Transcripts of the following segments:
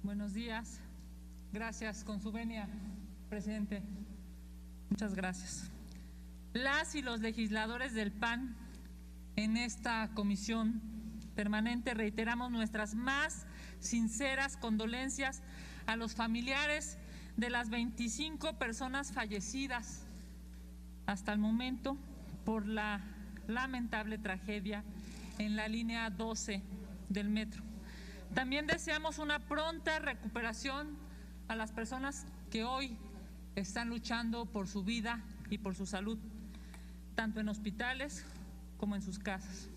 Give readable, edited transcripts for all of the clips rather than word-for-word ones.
Buenos días. Gracias, con su venia, presidente. Muchas gracias. Las y los legisladores del PAN en esta comisión permanente reiteramos nuestras más sinceras condolencias a los familiares de las 25 personas fallecidas hasta el momento por la lamentable tragedia en la línea 12 del metro. También deseamos una pronta recuperación a las personas que hoy están luchando por su vida y por su salud, tanto en hospitales como en sus casas.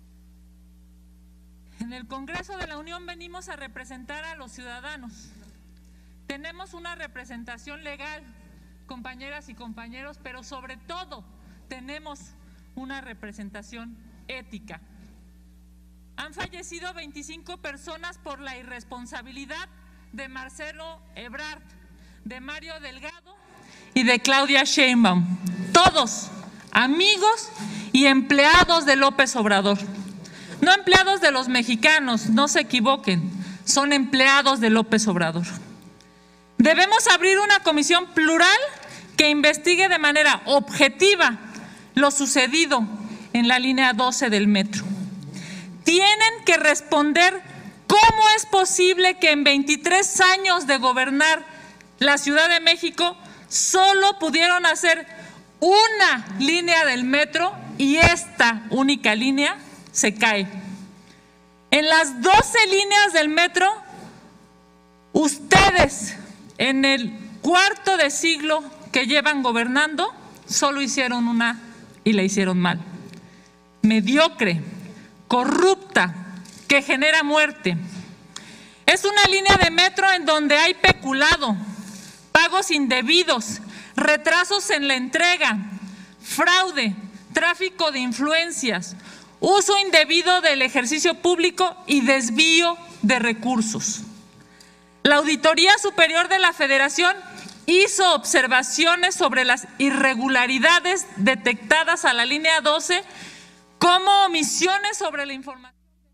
En el Congreso de la Unión venimos a representar a los ciudadanos. Tenemos una representación legal, compañeras y compañeros, pero sobre todo tenemos una representación ética. Han fallecido 25 personas por la irresponsabilidad de Marcelo Ebrard, de Mario Delgado y de Claudia Sheinbaum, todos amigos y empleados de López Obrador. No empleados de los mexicanos, no se equivoquen, son empleados de López Obrador. Debemos abrir una comisión plural que investigue de manera objetiva lo sucedido en la línea 12 del metro. Tienen que responder cómo es posible que en 23 años de gobernar la Ciudad de México solo pudieron hacer una línea del metro y esta única línea se cae. En las 12 líneas del metro, ustedes en el cuarto de siglo que llevan gobernando, solo hicieron una y la hicieron mal. Mediocre, corrupta, que genera muerte. Es una línea de metro en donde hay peculado, pagos indebidos, retrasos en la entrega, fraude, tráfico de influencias, uso indebido del ejercicio público y desvío de recursos. La Auditoría Superior de la Federación hizo observaciones sobre las irregularidades detectadas a la línea 12 como omisiones sobre la información.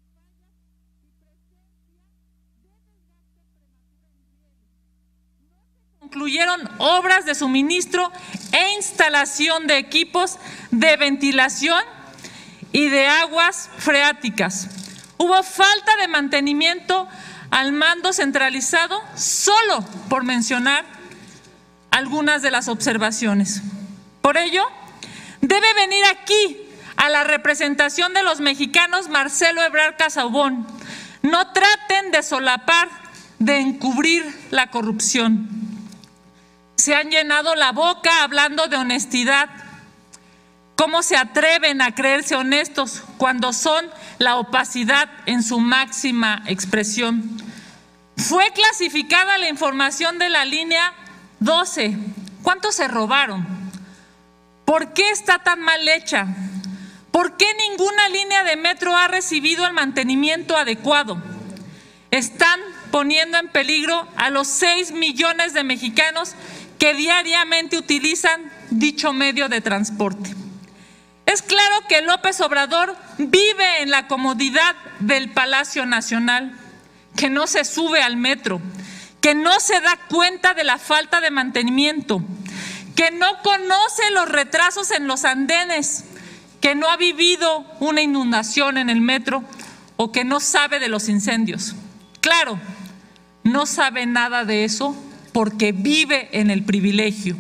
Concluyeron obras de suministro e instalación de equipos de ventilación y de aguas freáticas. Hubo falta de mantenimiento al mando centralizado, solo por mencionar algunas de las observaciones. Por ello, debe venir aquí a la representación de los mexicanos Marcelo Ebrard Casaubon. No traten de solapar, de encubrir la corrupción. Se han llenado la boca hablando de honestidad. ¿Cómo se atreven a creerse honestos cuando son la opacidad en su máxima expresión? Fue clasificada la información de la línea 12. ¿Cuánto se robaron? ¿Por qué está tan mal hecha? ¿Por qué ninguna línea de metro ha recibido el mantenimiento adecuado? Están poniendo en peligro a los 6 millones de mexicanos que diariamente utilizan dicho medio de transporte. Es claro que López Obrador vive en la comodidad del Palacio Nacional, que no se sube al metro, que no se da cuenta de la falta de mantenimiento, que no conoce los retrasos en los andenes, que no ha vivido una inundación en el metro o que no sabe de los incendios. Claro, no sabe nada de eso porque vive en el privilegio.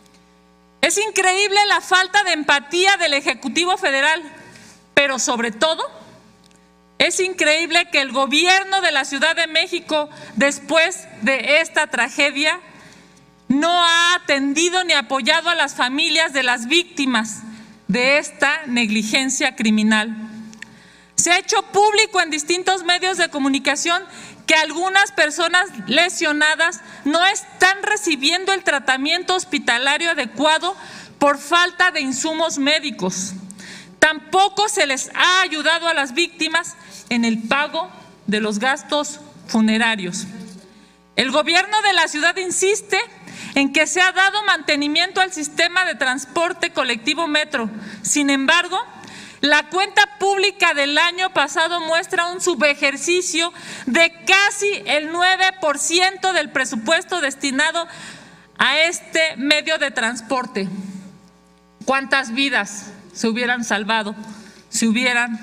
Es increíble la falta de empatía del Ejecutivo Federal, pero sobre todo, es increíble que el gobierno de la Ciudad de México, después de esta tragedia, no ha atendido ni apoyado a las familias de las víctimas de esta negligencia criminal. Se ha hecho público en distintos medios de comunicación que algunas personas lesionadas no están recibiendo el tratamiento hospitalario adecuado por falta de insumos médicos. Tampoco se les ha ayudado a las víctimas en el pago de los gastos funerarios. El gobierno de la ciudad insiste en que se ha dado mantenimiento al sistema de transporte colectivo metro. Sin embargo, La cuenta pública del año pasado muestra un subejercicio de casi el 9% del presupuesto destinado a este medio de transporte. ¿Cuántas vidas se hubieran salvado si hubieran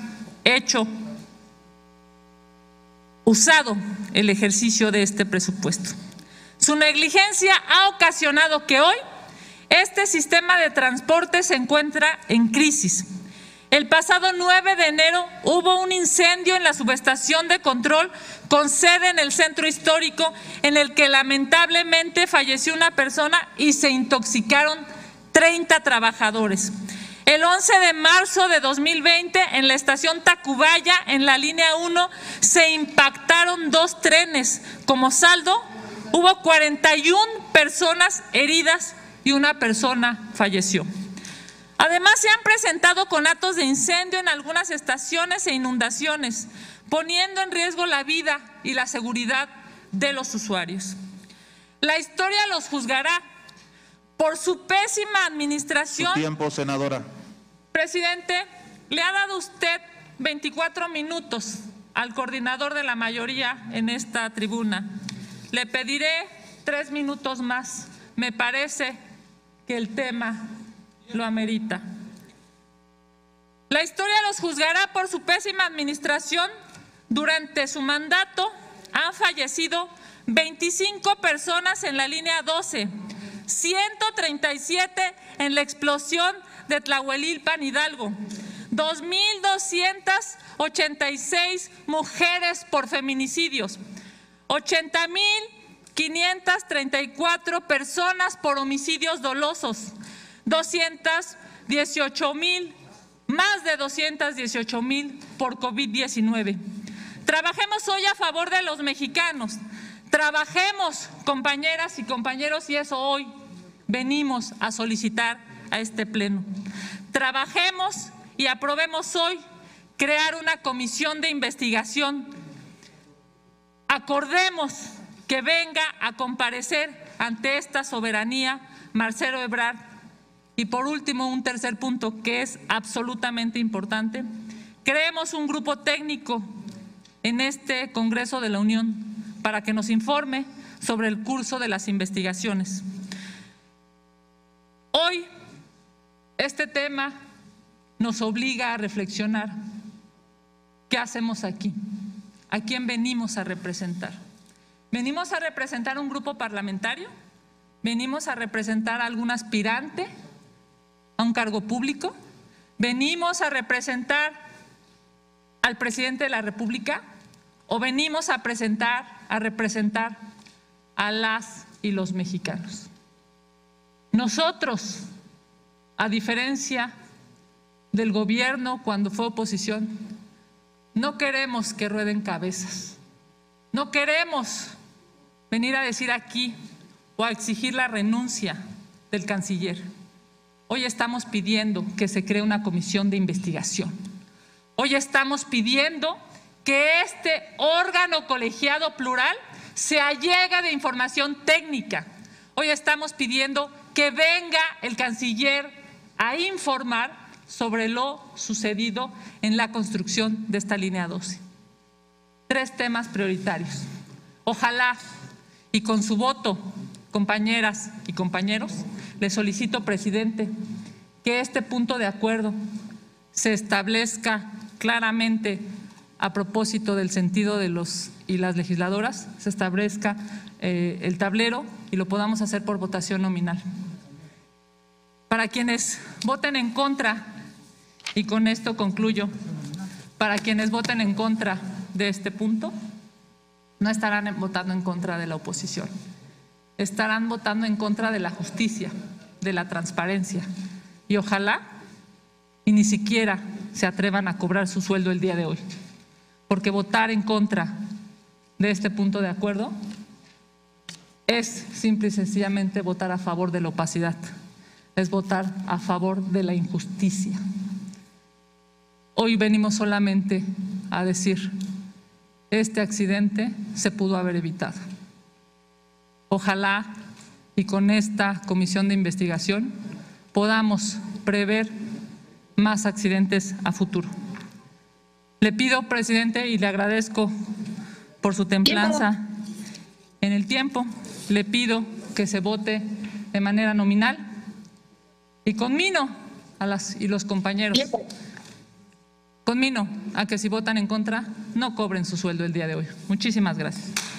usado el ejercicio de este presupuesto? Su negligencia ha ocasionado que hoy este sistema de transporte se encuentra en crisis. El pasado 9 de enero hubo un incendio en la subestación de control con sede en el centro histórico, en el que lamentablemente falleció una persona y se intoxicaron 30 trabajadores. El 11 de marzo de 2020, en la estación Tacubaya, en la línea 1, se impactaron 2 trenes. Como saldo, hubo 41 personas heridas y una persona falleció. Además, se han presentado conatos de incendio en algunas estaciones e inundaciones, poniendo en riesgo la vida y la seguridad de los usuarios. La historia los juzgará por su pésima administración. Su tiempo, senadora. Presidente, le ha dado usted 24 minutos al coordinador de la mayoría en esta tribuna. Le pediré 3 minutos más. Me parece que el tema lo amerita. La historia los juzgará por su pésima administración. Durante su mandato han fallecido 25 personas en la línea 12, 137 en la explosión de Tlahuelilpan, Hidalgo, 2,286 mujeres por feminicidios, 80,534 personas por homicidios dolosos, 218,000, más de 218,000 por COVID-19. Trabajemos hoy a favor de los mexicanos. Trabajemos, compañeras y compañeros, y eso hoy venimos a solicitar a este pleno. Trabajemos y aprobemos hoy crear una comisión de investigación. Acordemos que venga a comparecer ante esta soberanía Marcelo Ebrard. Y por último, un tercer punto que es absolutamente importante: creemos un grupo técnico en este Congreso de la Unión para que nos informe sobre el curso de las investigaciones. Hoy este tema nos obliga a reflexionar. ¿Qué hacemos aquí? ¿A quién venimos a representar? ¿Venimos a representar un grupo parlamentario? ¿Venimos a representar a algún aspirante a un cargo público? ¿Venimos a representar al presidente de la República? ¿O venimos a representar a las y los mexicanos? Nosotros, a diferencia del gobierno cuando fue oposición, no queremos que rueden cabezas. No queremos venir a decir aquí o a exigir la renuncia del canciller. Hoy estamos pidiendo que se cree una comisión de investigación. Hoy estamos pidiendo que este órgano colegiado plural se allegue de información técnica. Hoy estamos pidiendo que venga el canciller a informar sobre lo sucedido en la construcción de esta línea 12. 3 temas prioritarios. Ojalá, y con su voto, compañeras y compañeros, le solicito, presidente, que este punto de acuerdo se establezca claramente a propósito del sentido de los y las legisladoras, se establezca el tablero y lo podamos hacer por votación nominal. Para quienes voten en contra, y con esto concluyo, para quienes voten en contra de este punto, no estarán votando en contra de la oposición, estarán votando en contra de la justicia, de la transparencia, y ojalá y ni siquiera se atrevan a cobrar su sueldo el día de hoy, porque votar en contra de este punto de acuerdo es simple y sencillamente votar a favor de la opacidad, es votar a favor de la injusticia. Hoy venimos solamente a decir: este accidente se pudo haber evitado. Ojalá y con esta comisión de investigación podamos prever más accidentes a futuro. Le pido, presidente, y le agradezco por su templanza en el tiempo, le pido que se vote de manera nominal y conmino a los compañeros, conmino a que si votan en contra no cobren su sueldo el día de hoy. Muchísimas gracias.